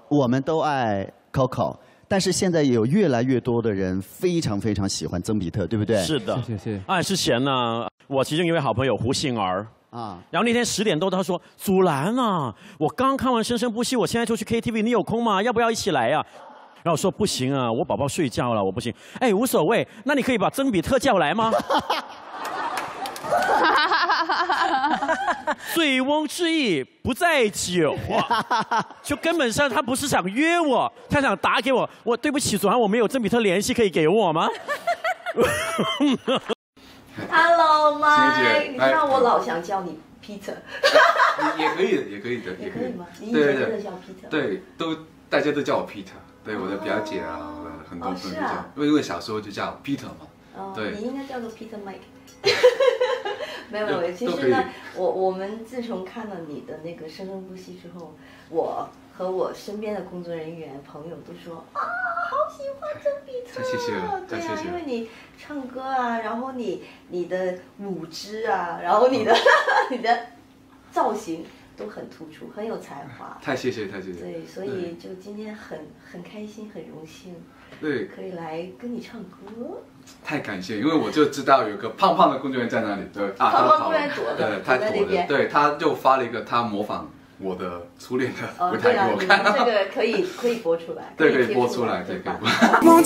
我们都爱 Coco， 但是现在有越来越多的人非常非常喜欢曾比特，对不对？ 是的， 谢谢。 哎，之前呢，我其中一位好朋友胡杏儿。然后那天10点多，他说：“祖蓝啊，我刚看完《生生不息》，我现在就去 KTV， 你有空吗？要不要一起来呀？”然后我说：“不行啊，我宝宝睡觉了，我不行。”哎，无所谓，那你可以把曾比特叫来吗？醉翁之意不在酒啊，就根本上他不是想约我，他想打给我。我对不起，祖蓝，我没有曾比特联系，可以给我吗？ Hello， Mike， 你知道我老想叫你 Peter， 也可以的，也可以的， 也可以吗？你以前真的叫 Peter？ 对，大家都叫我 Peter， 对，我的表姐啊，我的很多朋友都叫，因为小时候就叫 Peter 嘛。对， 你应该叫做 Peter Mike。没有，其实呢，我们自从看了你的那个《生生不息》之后，我和我身边的工作人员朋友都说啊，好喜欢曾比特。 太谢谢了， 对啊，因为你唱歌啊，然后你的舞姿啊，然后你的你的造型都很突出，很有才华。 太谢谢，太谢谢。 对，所以就今天很开心，很荣幸。 对， 可以来跟你唱歌。 太感谢，因为我就知道有个胖胖的工作人员在那里，对啊， 胖胖工作人员躲的， 他躲的，对，他就发了一个他模仿我的初恋的舞台给我看。 这个可以播出来， 对，可以播出来，对，可以播。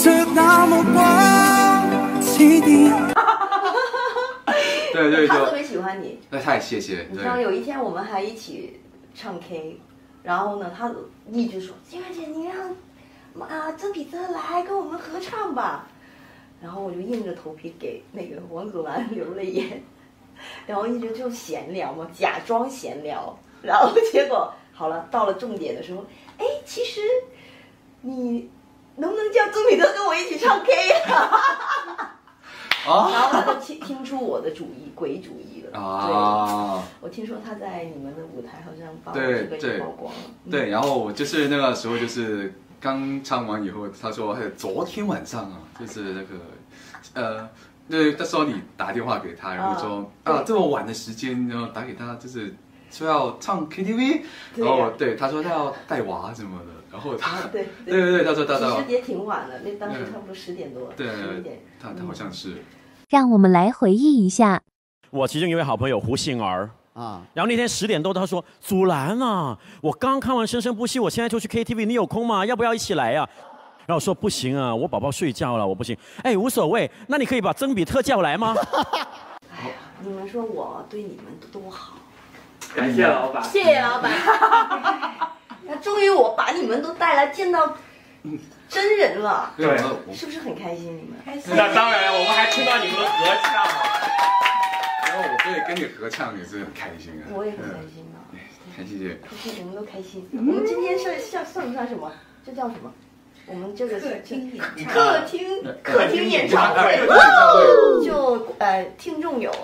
对， 他特别喜欢你。 那太谢谢。 你知道有一天我们还一起唱 K， 然后呢，他一直说：“金媛姐，你让曾比特来跟我们合唱吧。”然后我就硬着头皮给那个王祖蓝留了言，然后一直就闲聊嘛，假装闲聊，然后结果好了，到了重点的时候，哎，其实你能不能叫曾比特跟我一起唱 K 啊？然后他就听出我的主意，鬼主意了啊！我听说他在你们的舞台好像把这个也曝光了。 对，然后我就是那个时候就是刚唱完以后，他说昨天晚上啊，就是那个那时候你打电话给他，然后说这么晚的时间，然后打给他就是说要唱 KTV， 然后对他说他要带娃什么的。然后他对， 他说其实也挺晚的，那当时差不多10点多， 对 ，11点。 他好像是。 让我们来回忆一下， 我其中一位好朋友胡杏儿然后那天10点多，他说：“祖蓝啊，我刚看完《生生不息》，我现在就去 KTV， 你有空吗？要不要一起来呀？”然后我说：“不行啊，我宝宝睡觉了，我不行。”哎，无所谓，那你可以把曾比特叫来吗？ 哎呀，你们说我对你们多好， 感谢老板， 谢谢老板。那终于我把你们都带来见到真人了， 对， 是不是很开心？你们开心？ 那当然，我们还听到你们的合唱。 然后我可以跟你合唱也是很开心啊。 我也很开心啊， 太谢谢。 开心，我们都开心。我们今天算不算什么？这叫什么？我们这个是客厅演唱会，就听众有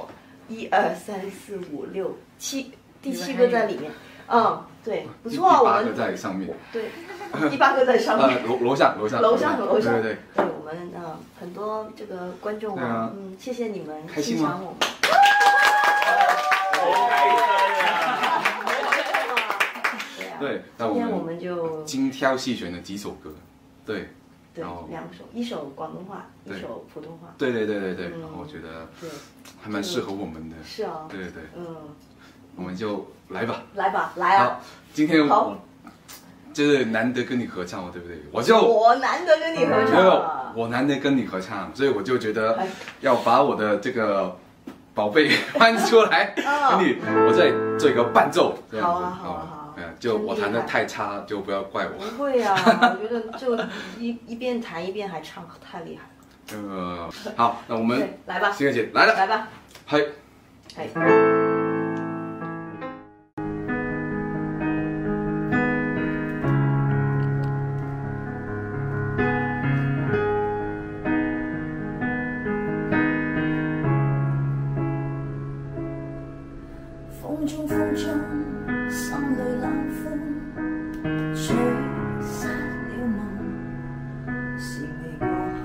1、2、3、4、5、6、7，第7个在里面。对，不错啊，我们第8个在上面。 对，第8个在上面。 楼上。 对，我们很多这个观众啊，谢谢你们欣赏我们。 对， 今天我们就精挑细选了几首歌，对 ，2首，一首广东话，一首普通话。 对，然后我觉得还蛮适合我们的。 是啊。 对，我们就来吧。 来啊！ 今天我就是难得跟你合唱，对不对？ 我难得跟你合唱， 我难得跟你合唱，所以我就觉得要把我的这个宝贝翻出来，跟你，我再做一个伴奏。 好啊。 就我弹的太差，就不要怪我。 不会啊，我觉得就一边弹一边还唱，太厉害了。 好，那我们来吧， 欣媛姐来了， 来吧， 嘿。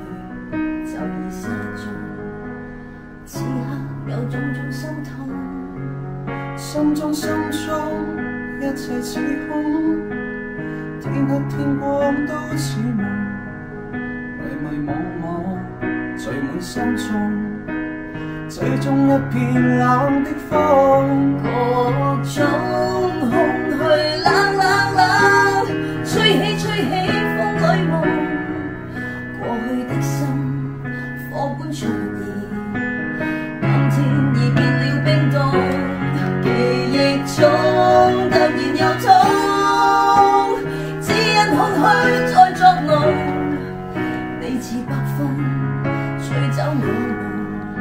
有種種心痛。 天黑天光都似夢，迷迷惘惘聚滿心中，最終一片冷的風， 各種空虛冷冷冷，吹起吹起風裏夢，過去的心火般灼熱，今天已變了冰凍，記憶中突然又痛，只因空虛在作弄，你似北風吹走我夢。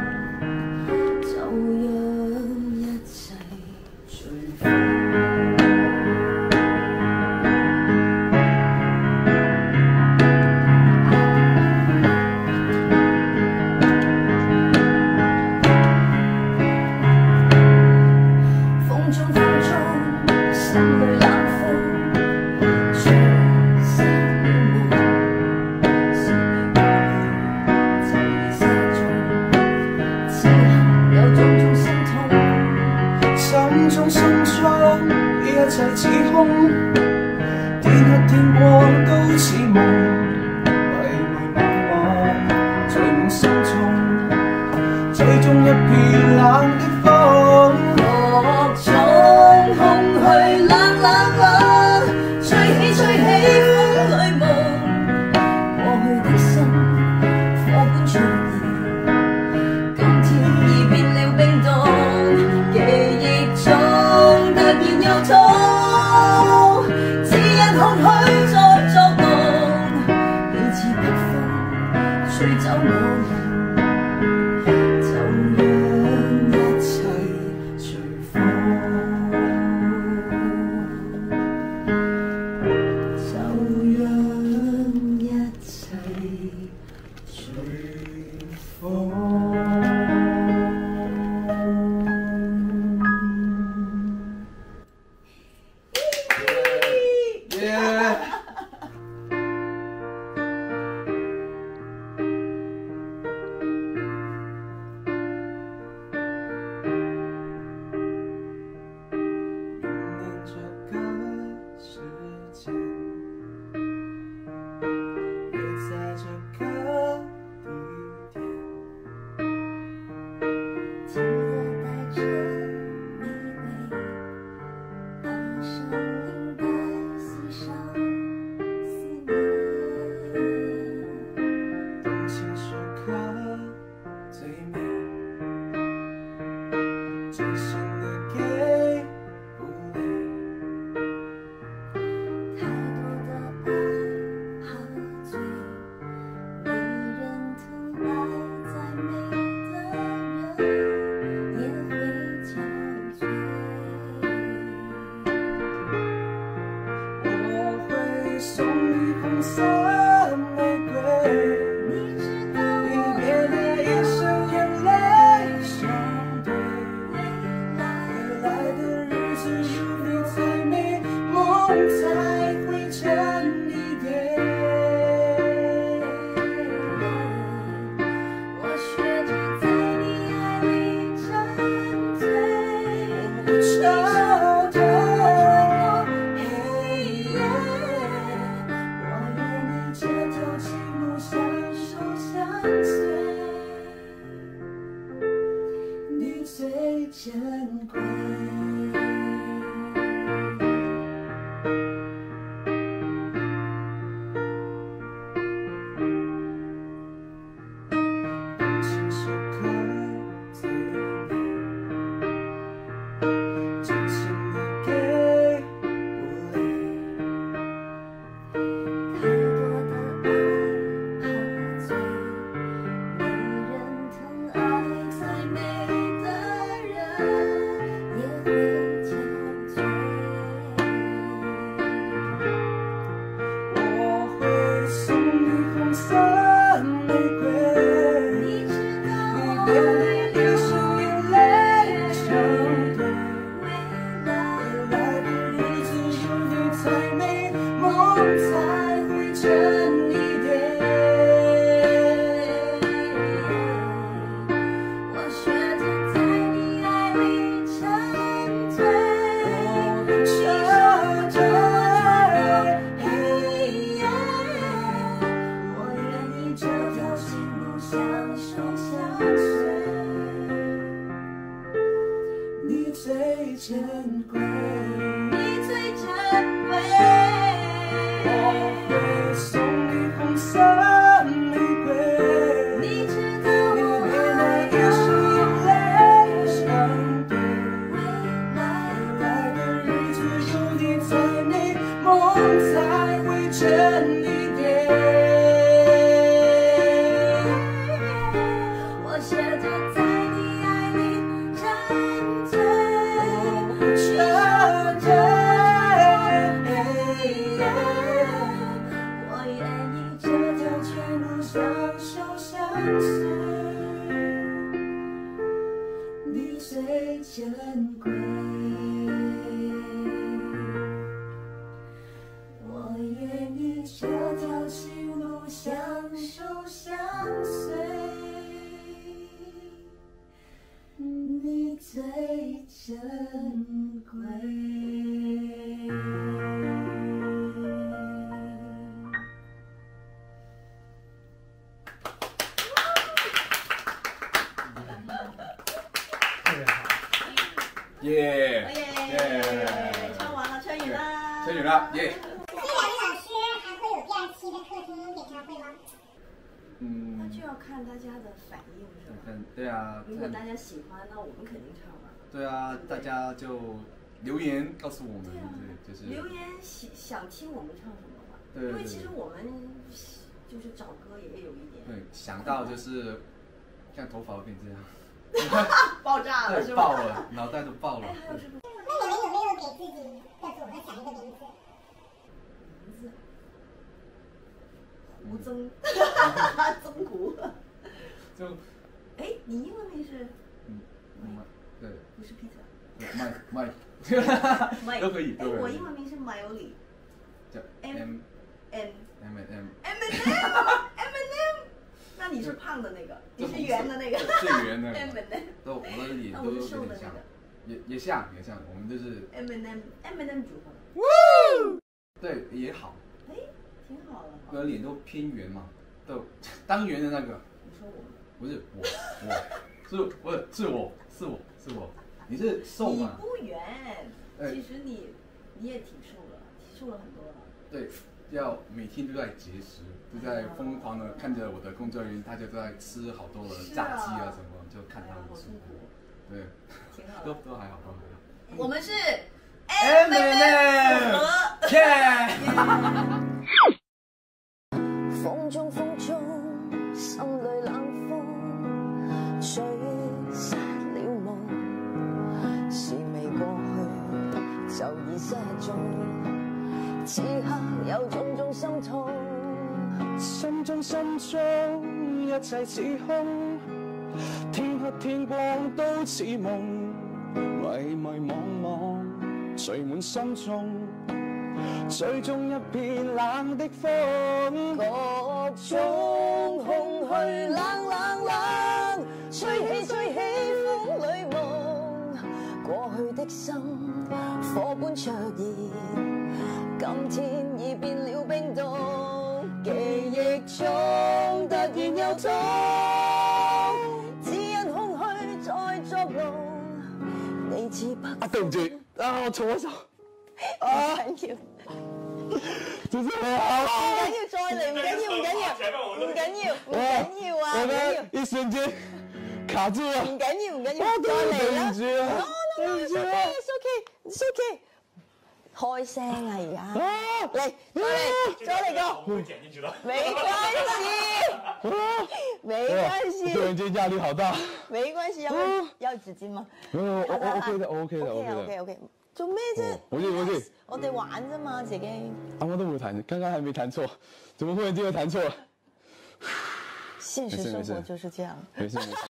一切似空，天黑天光都似夢，迷迷惘惘聚滿心中，最終一片冷的風， 各種空虛冷冷冷，吹起吹起風裏夢，過去的心火般灼熱，今天已變了冰凍，記憶中突然又痛。吹走我夢，就讓一切隨風，就讓一切隨風。 真一点。 我学着在你爱里沉醉，沉醉。我愿意这条全路相守相随，你最珍贵。我愿意这条情路相守相随，你最珍贵。 耶！ 唱完了，春雨啦！ 春雨了，耶！ 那就要看大家的反应，是吧？ 对啊。 如果大家喜欢，那我们肯定唱了。 对啊，大家就留言告诉我们，对，就是留言想听我们唱什么吧。 对。 因为其实我们就是找歌也有一点。 对，想到就是像头发变这样。 爆炸了是吧？ 爆了，脑袋都爆了。 哎，还有什么？ 那你们有没有给自己的组合想一个名字？ 名字？胡曾，曾胡。 就， 哎，你英文名是？ 对。 不是 Peter。 麦。都可以。 哎，我英文名是马有里。 叫 M。 那你是胖的那个，你是圆的那个， 最圆的。 M&M。 都我的脸都有点像，也像，我们就是 M&M 组合。 对，也好。 哎，挺好的。 我的脸都偏圆嘛，都当圆的那个。 你说我？ 不是我，是我。你是瘦吗？ 你不圆，其实你也挺瘦了，瘦了很多了。 对。要每天都在节食，都在疯狂的看着我的工作人员，他就在吃好多的炸鸡啊什么，就看他们舒服。对，都还好，都还好。 我们是 M&M 风中心里冷風吹散了夢，是未過去就已失蹤。此刻有種種心痛， 心中一切似空，天黑天光都似夢，迷迷惘惘隨滿心中，最終一片冷的風， 各種空虛冷，吹起風裏夢，過去的心火般灼熱。今天已變了冰凍，記憶中突然又痛，只因空虛在作弄，你似不對唔住，我錯咗手。 唔緊要， 真係好。 唔緊要，再嚟，唔緊要啊！ 一瞬間卡住了。 唔緊要，再嚟啦。 對唔住啊。 It's okay。開聲啊！而家嚟，再嚟個，沒關係， 突然間壓力好大， 沒關係，要紙巾嗎？ 我 OK 做咩啫？ 我哋玩啫嘛，自己。 啱啱都冇彈，剛剛還沒彈錯，怎麼忽然間又彈錯了？ 現實生活就是這樣。 沒事。